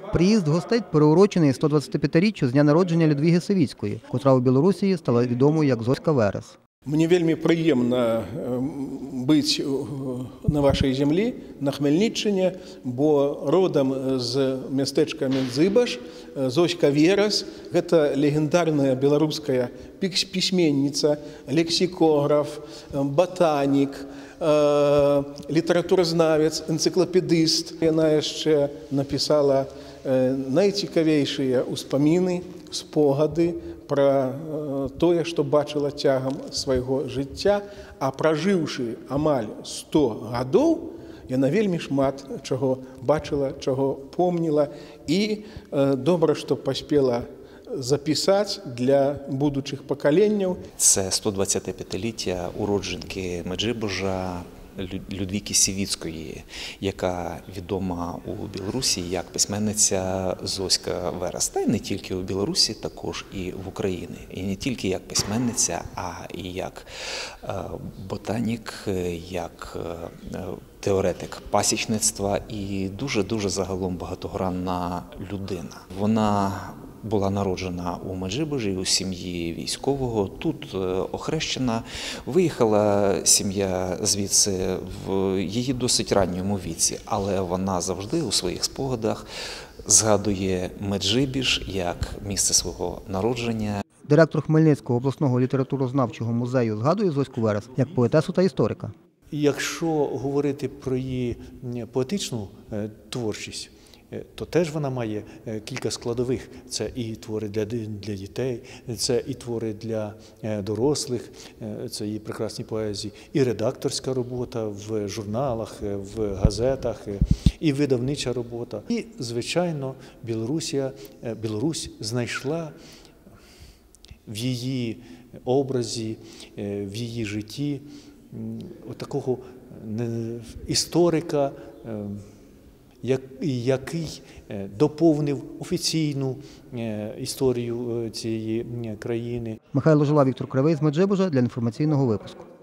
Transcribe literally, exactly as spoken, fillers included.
Приїзд гостей переурочений сто двадцятип'ятиріччю з дня народження Людвіги Савіцької, котра у Білорусі стала відомою як Зоська Верес. Мне вельмі прыемна быць на вашай зямлі, на Хмельніччыне, бо родам з мястэчка Мядзыбаш Зоська Верес – гэта легендарная беларуская пісьменніца, лексікограф, батанік, літаратуразнавец, энцыклапедыст. Яна яшчэ напісала найцікавейшыя ўспаміны, спогады пра тое, што бачыла цягам свайго жыцця, а пражыўшы амаль сто гадоў, яна вельмі шмат чаго бачыла, чаго помніла, і добра, што паспела запісаць для будучых пакаленняў. Це сто двадцятип'ятиліття уродженки Меджибожа Людвіки Савіцької, яка відома у Білорусі як письменниця Зоська Верес. Та й не тільки у Білорусі, також і в Україні. І не тільки як письменниця, а і як ботанік, як теоретик пасічництва і дуже-дуже загалом багатогранна людина. Вона була народжена у Меджибожі, у сім'ї військового, тут охрещена. Виїхала сім'я звідси в її досить ранньому віці, але вона завжди у своїх спогадах згадує Меджибіж як місце свого народження. Директор Хмельницького обласного літературознавчого музею згадує Зоську Верес як поетесу та історика. Якщо говорити про її поетичну творчість, то теж вона має кілька складових. Це і твори для, для дітей, це і твори для дорослих, це її прекрасні поезії, і редакторська робота в журналах, в газетах, і видавнича робота. І, звичайно, Білорусія, Білорусь знайшла в її образі, в її житті такого історика, який доповнив офіційну історію цієї країни. Михайло Жила, Віктор Кривий з Меджибожа для інформаційного випуску.